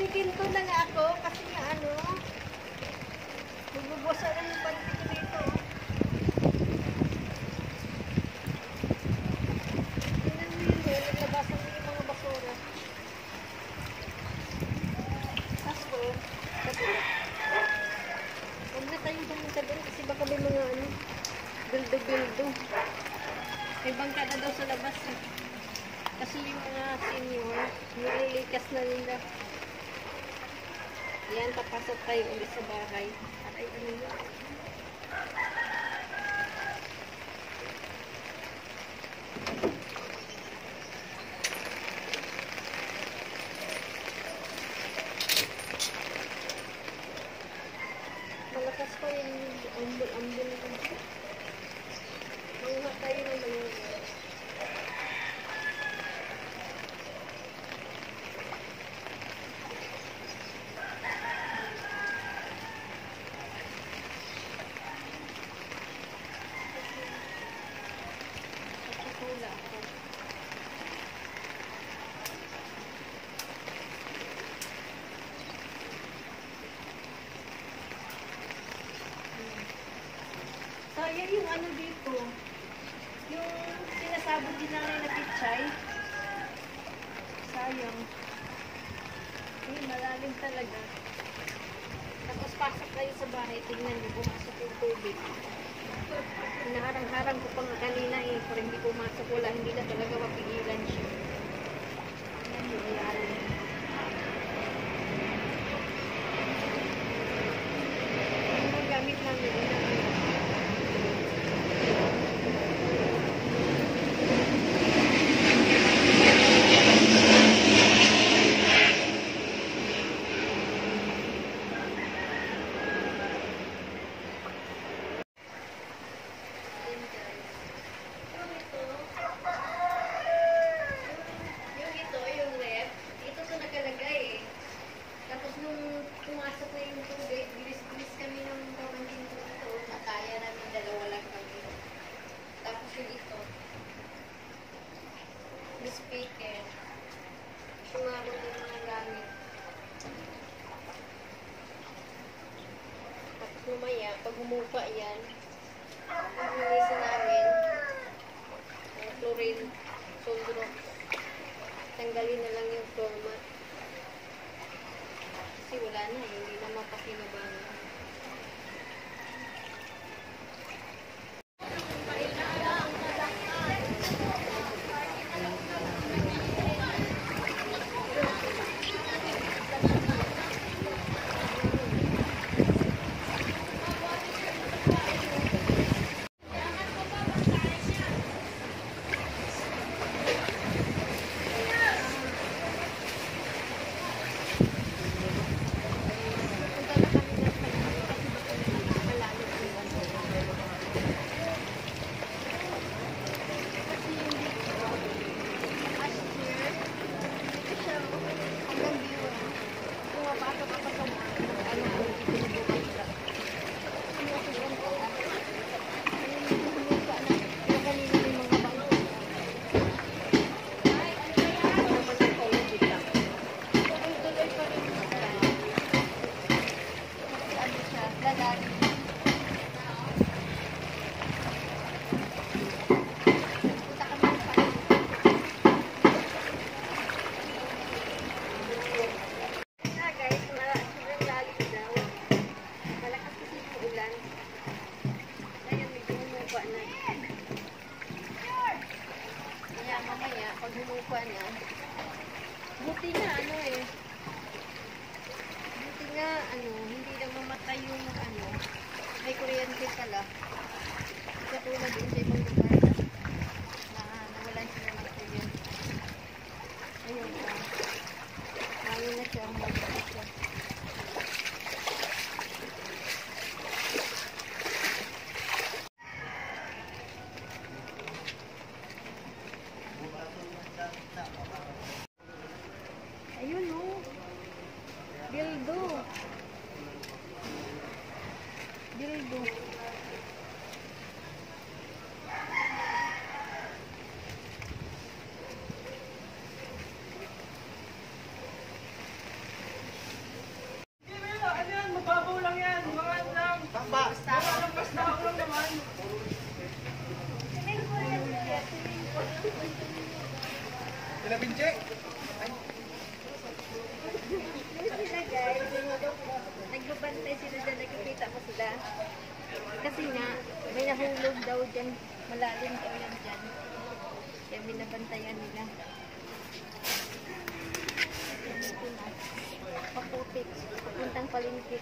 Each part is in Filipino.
Nagpipinto na nga ako kasi nga ano, bububos na yung panty ko dito. Tingnan mo yun, naglabasan mo yung mga basura. Kaso, huwag na tayong pumunta doon kasi baka may mga ano, bildo-bildo. May bangka na daw sa labas eh. Kasi yung mga senior, nililikas na nila. Yan, papasok tayo ulit sa bahay. Aray, ano yun? Malakas pa yung ambul-ambul. Manguha tayo ng mga sayang yung ano dito. Yung sinasabot din namin na pichay. Sayang. Malalim talaga. Tapos pasok kayo sa bahay. Tingnan niyo, pumasok yung tubig. Hinaharang-harang ko pa nga kanina eh. Pero hindi pumasok. Wala, hindi na talaga mapigilan siya. Yan yung ilalim. Ang gamit namin yun. Speaker. Sumabot yung mga gamit. Tapos lumaya, pag humupa yan, pag-humisa namin, chlorine, soldro. Tanggalin na lang yung floor mat. Kasi wala na, hindi na mapakinabangan. Pag humupa na, buti nga ano eh, buti nga ano, hindi na mamatay yung ano, may kuryente pala. Katulad din sa ibang lugar na nawalan sila ng kuryente. Ayun na, hangin na siya, hangin na siya. Ayun oh. Bildo. Bildo. malalim daw yan dyan. Kaya binabantayan nila. Ito na. Paputik. Papuntang palengke.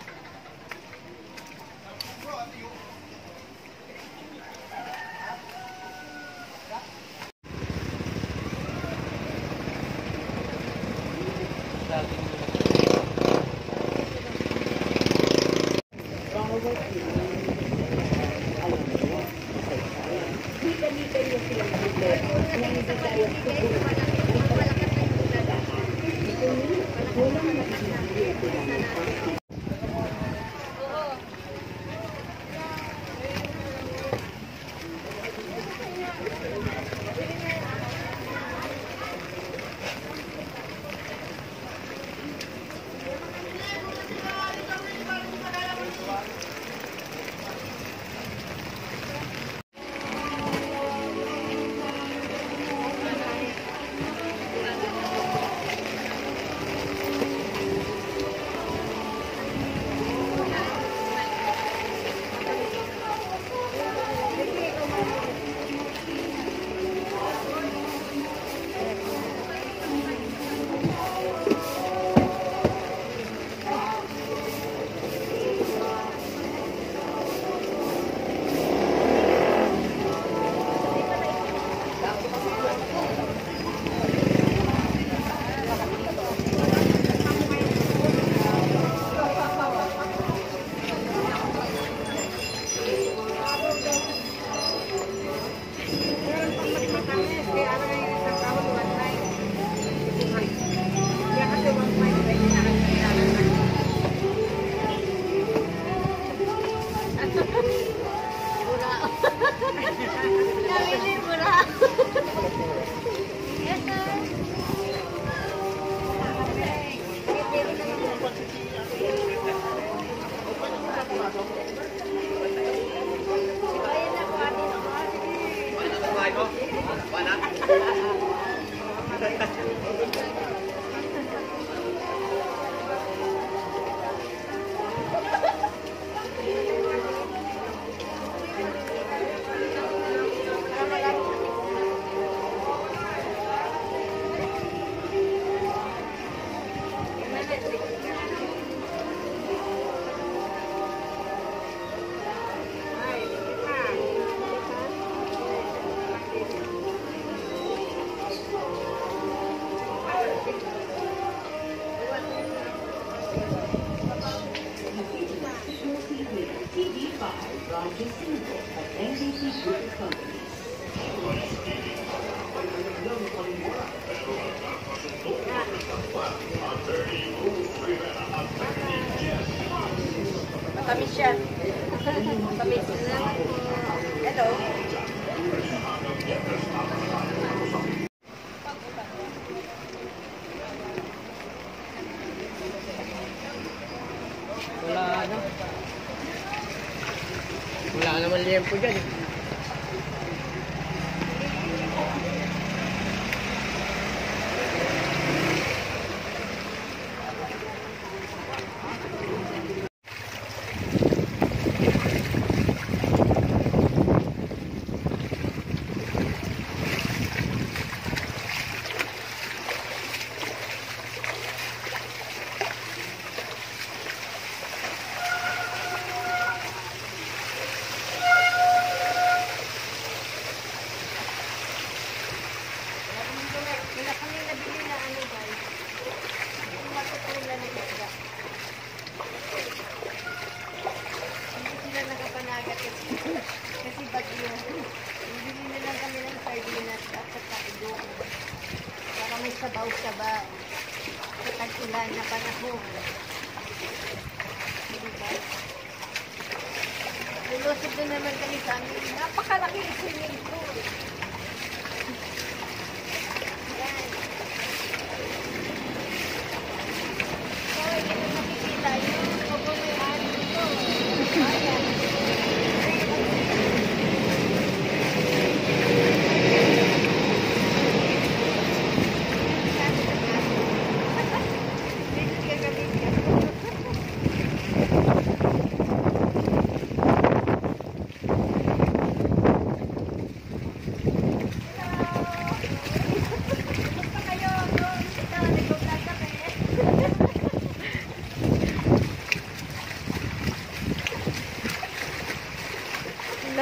Matamis siya. Matamis. Hello. Wala naman liyempo dyan. Kasi bagyo. Bibili na lang kami ng sardinas at saka idong. Para may sabaw-sabaw. Sa tag-ulan na panahon. Diba? Lulusog na naman kami sa amin. Napakalaking swimming pool. Yan. So, hindi na makikita yung pagbumayari dito. Bayan.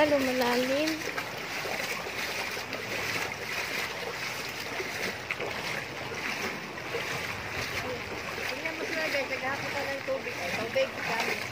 lumalalim. Tingnan mo sila guys, naghahapon ka ng tubig. Tubig, kami.